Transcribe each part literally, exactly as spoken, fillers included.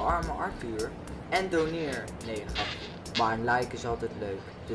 voor arme Arthur en doneer. Nee, grapje. Maar een like is altijd leuk. Dus...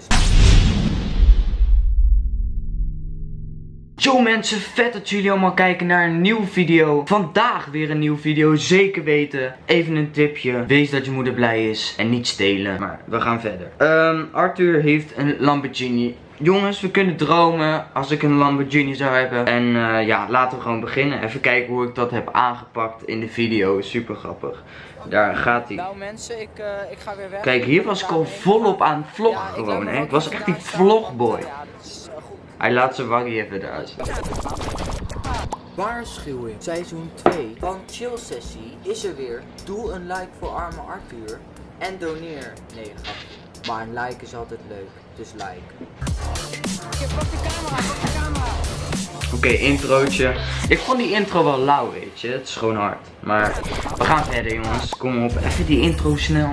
Yo mensen, vet dat jullie allemaal kijken naar een nieuwe video. Vandaag weer een nieuwe video, zeker weten. Even een tipje, wees dat je moeder blij is en niet stelen. Maar we gaan verder. Um, Arthur heeft een Lamborghini. Jongens, we kunnen dromen als ik een Lamborghini zou hebben. En uh, ja, laten we gewoon beginnen. Even kijken hoe ik dat heb aangepakt in de video. Super grappig. Daar gaat hij. Nou mensen, ik, uh, ik ga weer weg. Kijk, hier was ik al volop aan het vloggen ja, gewoon, hè. Ik was echt die vlogboy. Ja, hij laat zijn waggie even eruit. Waarschuwing. Seizoen twee van Chill Sessie is er weer. Doe een like voor arme Arthur en doneer. Nee, grapje. Maar een like is altijd leuk. Dus like. Pak de camera, pak de camera. Oké, okay, introotje. Ik vond die intro wel lauw, weet je. Het is gewoon hard. Maar we gaan verder, jongens. Kom op, even die intro snel.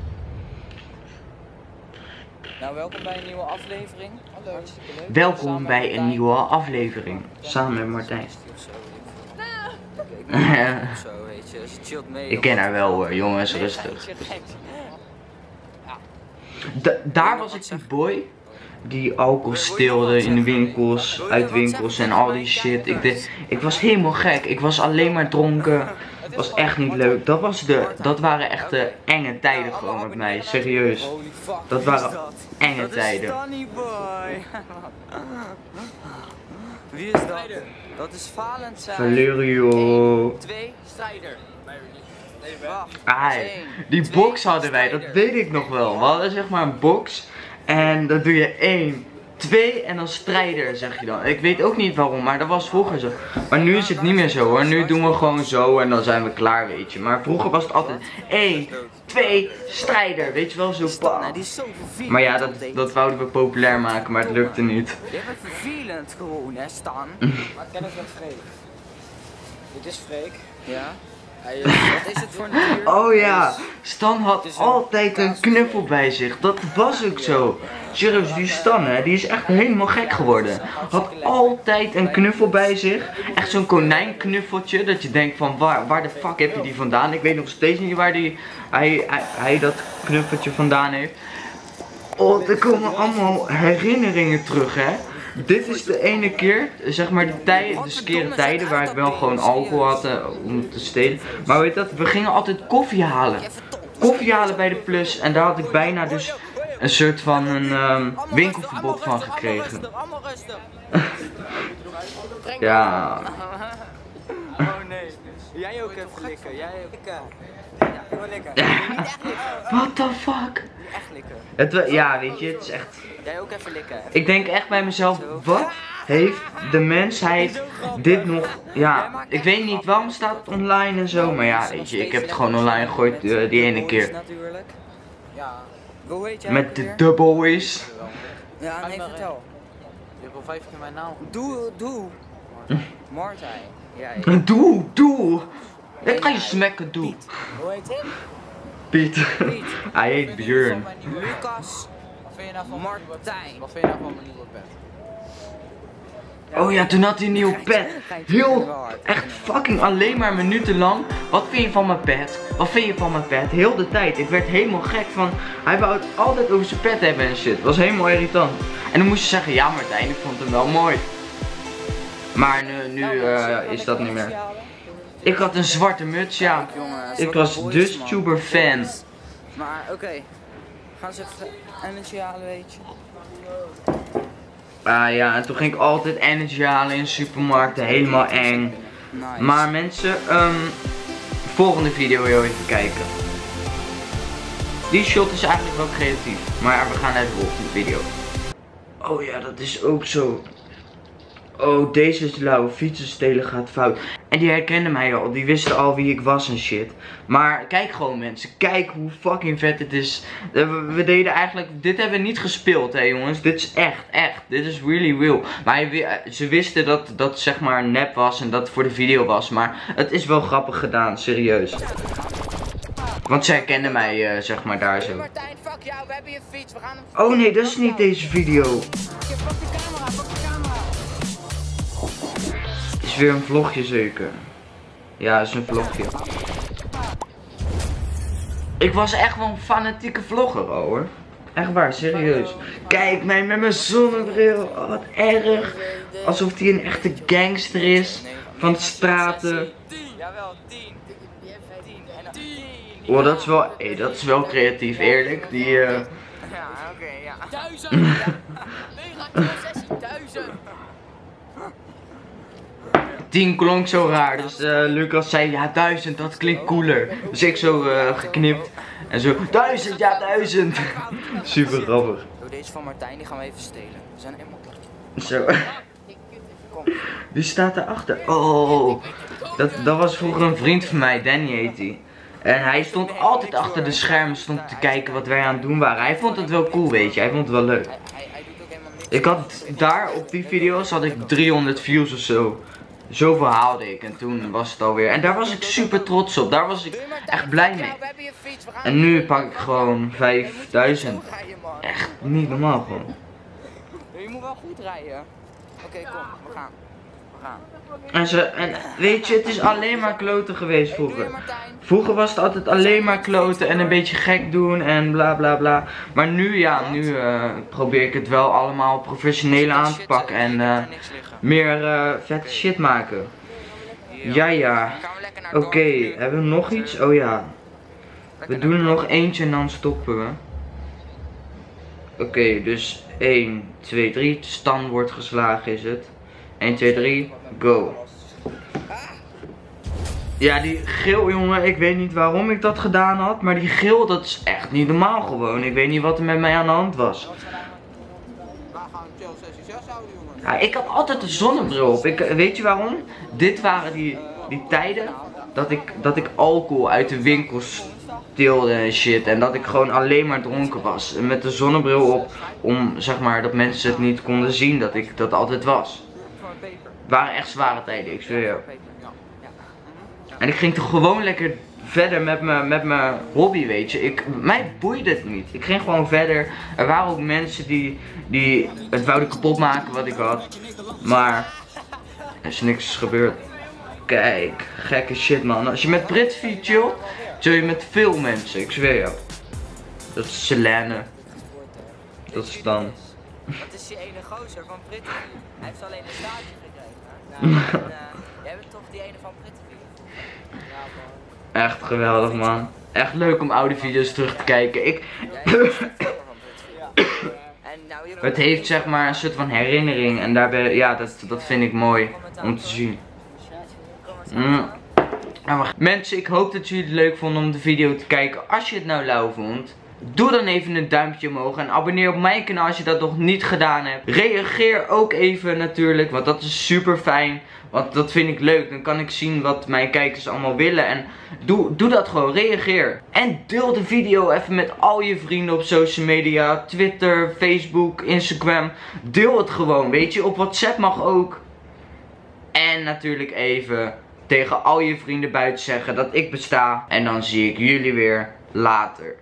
Nou, welkom bij een nieuwe aflevering. Hallo. Leuk. Welkom bij een nieuwe aflevering. Samen met Martijn. Ik ken haar wel hoor, jongens, rustig. Da daar was ik die boy die alcohol steelde in de winkels, uit winkels en al die shit. Ik, de, ik was helemaal gek, ik was alleen maar dronken. Het was echt niet leuk. Dat, was de, dat waren echt de enge tijden gewoon met mij, serieus. Dat waren enge tijden. Wie is dat? Dat is Valentijn. Valerio. twee, Strijder. Ah, die box hadden wij, dat weet ik nog wel. We hadden zeg maar een box en dat doe je één, twee en dan Strijder zeg je dan. Ik weet ook niet waarom, maar dat was vroeger zo. Maar nu is het niet meer zo hoor, nu doen we gewoon zo en dan zijn we klaar, weet je. Maar vroeger was het altijd één, twee, Strijder, weet je wel, zo pa. Maar ja, dat, dat wouden we populair maken, maar het lukte niet. Dit is vervelend gewoon hè, Stan. Maar kennis met Freek. Dit is Freek. Ja. Hij, wat is het voor een dier? Oh ja, Stan had altijd een knuffel bij zich. Dat was ook zo. Serieus, die Stan hè, die is echt helemaal gek geworden. Had altijd een knuffel bij zich. Echt zo'n konijnknuffeltje. Dat je denkt van waar, waar de fuck heb je die vandaan? Ik weet nog steeds niet waar die, hij, hij, hij dat knuffeltje vandaan heeft. Oh, er komen allemaal herinneringen terug hè. Dit is de ene keer, zeg maar die tijden, de skere tijden waar ik wel gewoon alcohol had uh, om te stelen. Maar weet dat, we gingen altijd koffie halen. Koffie halen bij de Plus en daar had ik bijna dus een soort van een um, winkelverbod van gekregen. Ja. Oh nee, jij ook even likken, jij ook likken. Ja, gewoon likken. Niet echt likken. What the fuck? Echt likken. Het, ja, weet je, het is echt... Jij ook even likken. Ik denk echt bij mezelf, wat heeft de mensheid dit nog, ja, ik weet niet waarom staat het online en zo, maar ja, weet je, ik heb het gewoon online gegooid uh, die ene keer. Met de The Boys. Ja, nee, vertel. Je hebt al vijf keer mijn naam. Doe, doe. Martijn. Ja, doe, doe. Ik kan je smekken, doe. Hoe heet hij? Piet. Hij heet Björn. Lucas. Wat vind je nou van Martijn? Wat vind je nou van mijn nieuwe pet? Oh ja, toen had hij een nieuwe pet. Heel, echt fucking alleen maar minuten lang. Wat vind je van mijn pet? Wat vind je van mijn pet? Heel de tijd. Ik werd helemaal gek van, hij wou het altijd over zijn pet hebben en shit. Was helemaal irritant. En dan moest je zeggen, ja Martijn, ik vond hem wel mooi. Maar nu, nu uh, is dat niet meer. Ik had een zwarte muts, ja. Ik was dus tuber fan. Maar oké, okay. Gaan ze energy halen, weet je. Ah ja, en toen ging ik altijd energy halen in supermarkten, helemaal eng. Nice. Maar mensen, um, volgende video wil even kijken. Die shot is eigenlijk wel creatief, maar we gaan naar de volgende video. Oh ja, dat is ook zo. Oh, deze is lauw. Fietsen stelen gaat fout. En die herkenden mij al. Die wisten al wie ik was en shit. Maar kijk gewoon mensen. Kijk hoe fucking vet het is. We, we deden eigenlijk... Dit hebben we niet gespeeld hè jongens. Dit is echt, echt. Dit is really real. Maar hij, ze wisten dat dat zeg maar nep was. En dat het voor de video was. Maar het is wel grappig gedaan. Serieus. Want zij herkenden mij uh, zeg maar daar zo. Martijn, fuck jou. We hebben je fiets. We gaan hem... Oh nee, dat is niet deze video. Pak de camera, pak de camera. Is weer een vlogje zeker? Ja, is een vlogje. Ik was echt wel een fanatieke vlogger hoor. Echt waar, serieus. Kijk mij met mijn zonnebril. Oh, wat erg. Alsof hij een echte gangster is. Van de straten. Jawel, tien. Oh, dat is wel, hey, dat is wel creatief, eerlijk. Die, uh... Ja, oké, ja. Duizend! Mega kill sessie, duizend! tien klonk zo raar, dus uh, Lucas zei ja duizend, dat klinkt cooler. Dus ik zo uh, geknipt en zo duizend, ja duizend. Super grappig. Doe deze van Martijn, die gaan we even stelen. We zijn helemaal klaar. Zo. Wie staat daarachter? Oh, dat, dat was vroeger een vriend van mij, Danny heet hij. En hij stond altijd achter de schermen stond te kijken wat wij aan het doen waren. Hij vond het wel cool, weet je, hij vond het wel leuk. Ik had daar op die video's had ik driehonderd views of zo. Zoveel haalde ik en toen was het alweer. En daar was ik super trots op. Daar was ik echt blij mee. En nu pak ik gewoon vijfduizend. Echt niet normaal gewoon. Je moet wel goed rijden. Oké, kom, we gaan. We gaan. En, ze, en weet je, het is alleen maar kloten geweest vroeger. Vroeger was het altijd alleen maar kloten en een beetje gek doen en bla bla bla. Maar nu ja, nu uh, probeer ik het wel allemaal professioneel aan te pakken en uh, meer uh, vette shit maken. Ja ja. Oké, okay, hebben we nog iets? Oh ja. We doen er nog eentje en dan stoppen we. Oké, okay, dus één, twee, drie. Stan wordt geslagen is het. één, twee, drie, go. Ja, die geel jongen, ik weet niet waarom ik dat gedaan had. Maar die geel, dat is echt niet normaal gewoon. Ik weet niet wat er met mij aan de hand was. Ja, ik had altijd een zonnebril op. Ik, weet je waarom? Dit waren die, die tijden dat ik, dat ik alcohol uit de winkels steelde en shit. En dat ik gewoon alleen maar dronken was. En met de zonnebril op, om zeg maar dat mensen het niet konden zien dat ik dat altijd was. Het waren echt zware tijden, ik zweer je. En ik ging toch gewoon lekker verder met mijn met mijn hobby, weet je. Ik, mij boeide het niet. Ik ging gewoon verder. Er waren ook mensen die, die het wouden kapot maken wat ik had. Maar er is niks gebeurd. Kijk, gekke shit man. Als je met Prithvi chillt, chill je met veel mensen, ik zweer je. Dat is Selene. Dat is dan. Dat is die ene gozer van Prithvi. Hij heeft alleen een staartje gekregen. Nou, en, uh, jij bent toch die ene van Prithvi? Echt geweldig man. Echt leuk om oude video's terug te kijken. Ik... Het heeft zeg maar een soort van herinnering. En daarbij, ja dat, dat vind ik mooi om te zien. Mm. Mensen, ik hoop dat jullie het leuk vonden om de video te kijken. Als je het nou lauw vond, doe dan even een duimpje omhoog. En abonneer op mijn kanaal als je dat nog niet gedaan hebt. Reageer ook even natuurlijk, want dat is super fijn. Want dat vind ik leuk. Dan kan ik zien wat mijn kijkers allemaal willen. En doe, doe dat gewoon. Reageer. En deel de video even met al je vrienden op social media. Twitter, Facebook, Instagram. Deel het gewoon. Weet je. Op WhatsApp mag ook. En natuurlijk even tegen al je vrienden buiten zeggen dat ik besta. En dan zie ik jullie weer later.